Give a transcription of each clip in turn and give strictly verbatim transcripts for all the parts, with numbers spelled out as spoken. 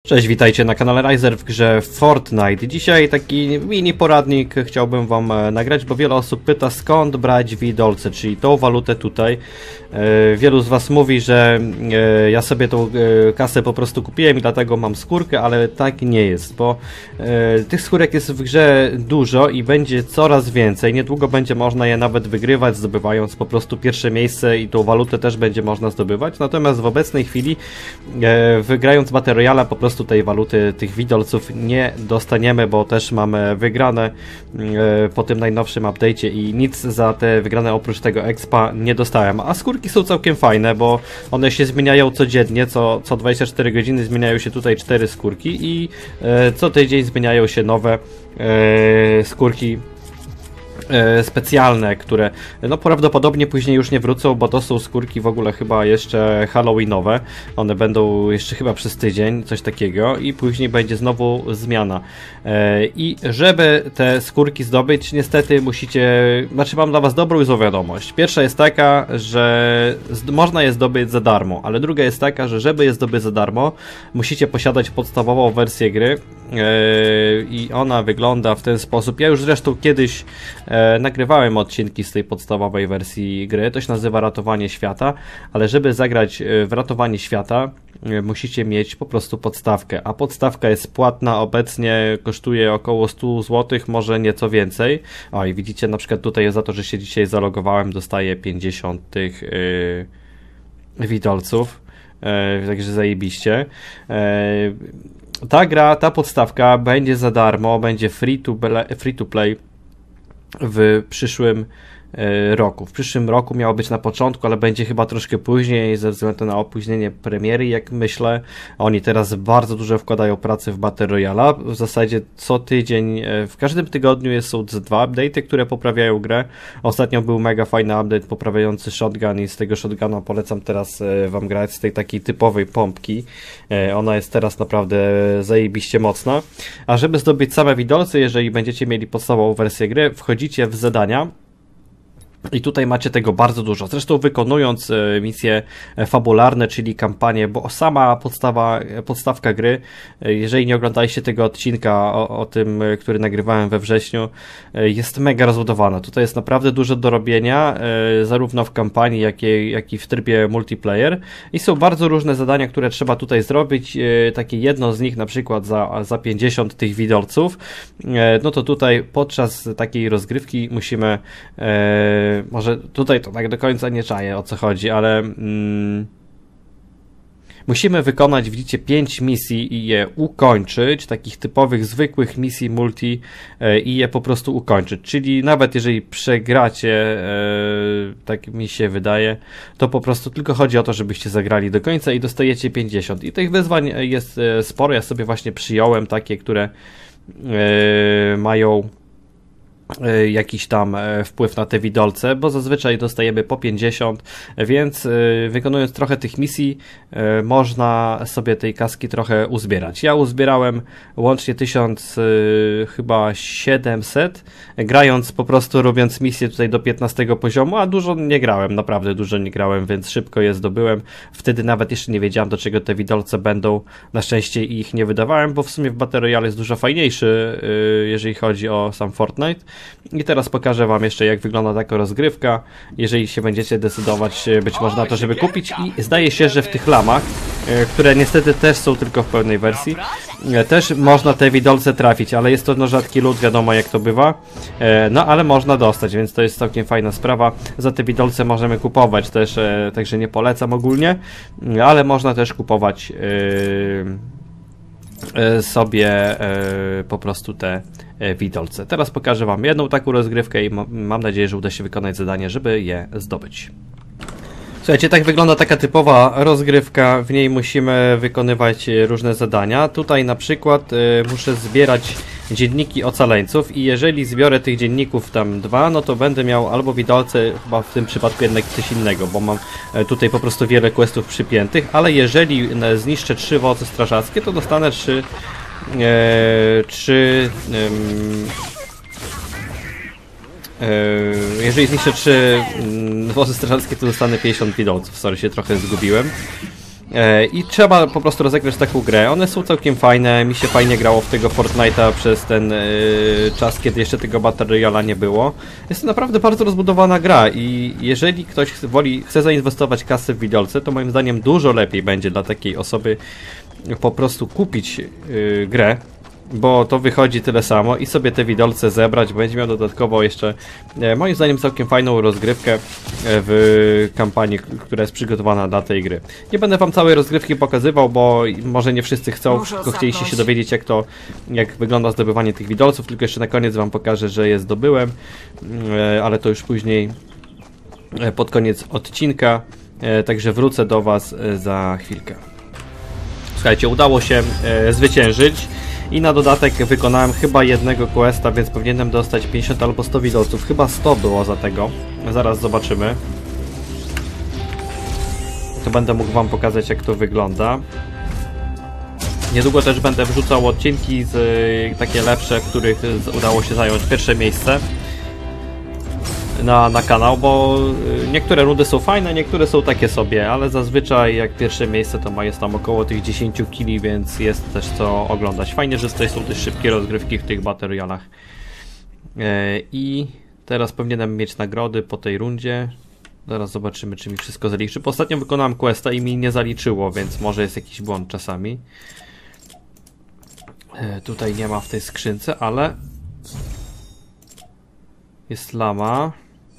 Cześć, witajcie na kanale Riser w grze Fortnite. Dzisiaj taki mini poradnik chciałbym wam nagrać, bo wiele osób pyta, skąd brać widolce, czyli tą walutę tutaj. Wielu z was mówi, że ja sobie tą kasę po prostu kupiłem i dlatego mam skórkę, ale tak nie jest, bo tych skórek jest w grze dużo i będzie coraz więcej. Niedługo będzie można je nawet wygrywać, zdobywając po prostu pierwsze miejsce i tą walutę też będzie można zdobywać. Natomiast w obecnej chwili, wygrając Battle Royale, po prostu tej waluty, tych widolców nie dostaniemy, bo też mamy wygrane po tym najnowszym update'cie i nic za te wygrane oprócz tego expa nie dostałem. A skórki są całkiem fajne, bo one się zmieniają codziennie, co, co dwadzieścia cztery godziny zmieniają się tutaj cztery skórki i e, co tydzień zmieniają się nowe e, skórki specjalne, które no prawdopodobnie później już nie wrócą, bo to są skórki w ogóle chyba jeszcze halloweenowe. One będą jeszcze chyba przez tydzień, coś takiego i później będzie znowu zmiana. I żeby te skórki zdobyć, niestety musicie, znaczy mam dla was dobrą i złą wiadomość. Pierwsza jest taka, że można je zdobyć za darmo, ale druga jest taka, że żeby je zdobyć za darmo, musicie posiadać podstawową wersję gry i ona wygląda w ten sposób. Ja już zresztą kiedyś E, nagrywałem odcinki z tej podstawowej wersji gry, to się nazywa Ratowanie Świata, ale żeby zagrać w Ratowanie Świata e, musicie mieć po prostu podstawkę, a podstawka jest płatna, obecnie kosztuje około sto złotych, może nieco więcej. O i widzicie, na przykład tutaj za to, że się dzisiaj zalogowałem, dostaję pięćdziesiąt tych e, widolców, e, także zajebiście. E, ta gra, ta podstawka będzie za darmo, będzie free to, free to play w przyszłym roku. W przyszłym roku miało być na początku, ale będzie chyba troszkę później ze względu na opóźnienie premiery, jak myślę. Oni teraz bardzo dużo wkładają pracy w Battle Royale. W zasadzie co tydzień, w każdym tygodniu jest, są dwa update'y, które poprawiają grę. Ostatnio był mega fajny update poprawiający shotgun i z tego shotguna polecam teraz wam grać, z tej takiej typowej pompki. Ona jest teraz naprawdę zajebiście mocna. A żeby zdobyć same widolce, jeżeli będziecie mieli podstawową wersję gry, wchodzicie w zadania. I tutaj macie tego bardzo dużo. Zresztą wykonując e, misje fabularne, czyli kampanię, bo sama podstawa, podstawka gry, e, jeżeli nie oglądaliście tego odcinka o, o tym, e, który nagrywałem we wrześniu, e, jest mega rozbudowana. Tutaj jest naprawdę dużo do robienia, e, zarówno w kampanii, jak i, jak i w trybie multiplayer. I są bardzo różne zadania, które trzeba tutaj zrobić. E, takie jedno z nich na przykład za, za pięćdziesiąt tych widolców. E, no to tutaj podczas takiej rozgrywki musimy e, może tutaj to tak do końca nie czaję, o co chodzi, ale mm, musimy wykonać, widzicie, pięć misji i je ukończyć, takich typowych, zwykłych misji multi e, i je po prostu ukończyć, czyli nawet jeżeli przegracie, e, tak mi się wydaje, to po prostu tylko chodzi o to, żebyście zagrali do końca i dostajecie pięćdziesiąt. I tych wyzwań jest e, sporo, ja sobie właśnie przyjąłem takie, które e, mają jakiś tam wpływ na te widolce, bo zazwyczaj dostajemy po pięćdziesiąt, więc wykonując trochę tych misji można sobie tej kaski trochę uzbierać. Ja uzbierałem łącznie tysiąc chyba siedemset, grając po prostu, robiąc misję tutaj do piętnastego poziomu, a dużo nie grałem, naprawdę dużo nie grałem, więc szybko je zdobyłem. Wtedy nawet jeszcze nie wiedziałem, do czego te widolce będą. Na szczęście ich nie wydawałem, bo w sumie w Battle Royale jest dużo fajniejszy, jeżeli chodzi o sam Fortnite. I teraz pokażę wam jeszcze, jak wygląda taka rozgrywka, jeżeli się będziecie decydować być może na to, żeby kupić. I zdaje się, że w tych lamach, które niestety też są tylko w pełnej wersji, też można te widolce trafić, ale jest to no rzadki lód, wiadomo jak to bywa, no ale można dostać, więc to jest całkiem fajna sprawa. Za te widolce możemy kupować też, także nie polecam ogólnie, ale można też kupować sobie po prostu te widolce. Teraz pokażę wam jedną taką rozgrywkę i mam nadzieję, że uda się wykonać zadanie, żeby je zdobyć. Słuchajcie, tak wygląda taka typowa rozgrywka, w niej musimy wykonywać różne zadania. Tutaj na przykład y, muszę zbierać dzienniki ocaleńców i jeżeli zbiorę tych dzienników tam dwa, no to będę miał albo widolce, chyba w tym przypadku jednak coś innego, bo mam tutaj po prostu wiele questów przypiętych, ale jeżeli zniszczę trzy wozy strażackie, to dostanę trzy e, trzy e, jeżeli zniszczę trzy wozy strażackie, to dostanę pięćdziesiąt widolców. Sorry, się trochę zgubiłem. E, I trzeba po prostu rozegrać taką grę. One są całkiem fajne, mi się fajnie grało w tego Fortnite'a przez ten e, czas, kiedy jeszcze tego Battle Royale'a nie było. Jest to naprawdę bardzo rozbudowana gra i jeżeli ktoś woli, chce zainwestować kasę w widelce, to moim zdaniem dużo lepiej będzie dla takiej osoby po prostu kupić e, grę, bo to wychodzi tyle samo i sobie te widelce zebrać, będzie miał dodatkowo jeszcze e, moim zdaniem całkiem fajną rozgrywkę e, w kampanii, która jest przygotowana dla tej gry. Nie będę wam całej rozgrywki pokazywał, bo może nie wszyscy chcą, Muszę tylko chcieliście odsapnąć. się dowiedzieć jak to, jak wygląda zdobywanie tych widelców, tylko jeszcze na koniec wam pokażę, że je zdobyłem, e, ale to już później e, pod koniec odcinka, e, także wrócę do was e, za chwilkę. Słuchajcie, udało się e, zwyciężyć. I na dodatek wykonałem chyba jednego questa, więc powinienem dostać pięćdziesiąt albo sto widelców. Chyba sto było za tego. Zaraz zobaczymy. To będę mógł wam pokazać, jak to wygląda. Niedługo też będę wrzucał odcinki z takie lepsze, w których udało się zająć pierwsze miejsce na, na kanał, bo niektóre rundy są fajne, niektóre są takie sobie, ale zazwyczaj jak pierwsze miejsce to ma jest tam około tych dziesięć kili, więc jest też co oglądać. Fajnie, że tutaj są też szybkie rozgrywki w tych Battle Royalach. I teraz powinienem mieć nagrody po tej rundzie. Zaraz zobaczymy, czy mi wszystko zaliczy. Bo ostatnio wykonałem questa i mi nie zaliczyło, więc może jest jakiś błąd czasami. Tutaj nie ma w tej skrzynce, ale jest lama.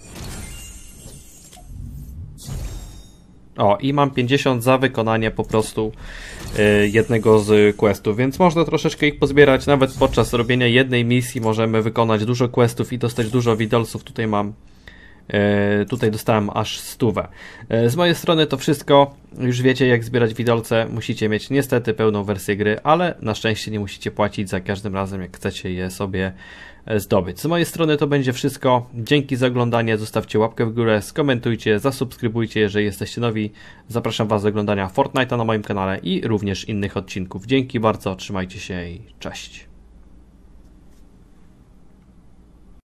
O, i mam pięćdziesiąt za wykonanie po prostu y, jednego z questów, więc można troszeczkę ich pozbierać. Nawet podczas robienia jednej misji możemy wykonać dużo questów i dostać dużo widelców. Tutaj mam, y, tutaj dostałem aż stówę. Y, z mojej strony to wszystko. Już wiecie, jak zbierać widelce. Musicie mieć niestety pełną wersję gry, ale na szczęście nie musicie płacić za każdym razem, jak chcecie je sobie zdobyć. Z mojej strony to będzie wszystko. Dzięki za oglądanie, zostawcie łapkę w górę, skomentujcie, zasubskrybujcie, jeżeli jesteście nowi. Zapraszam was do oglądania Fortnite'a na moim kanale i również innych odcinków. Dzięki bardzo, trzymajcie się i cześć.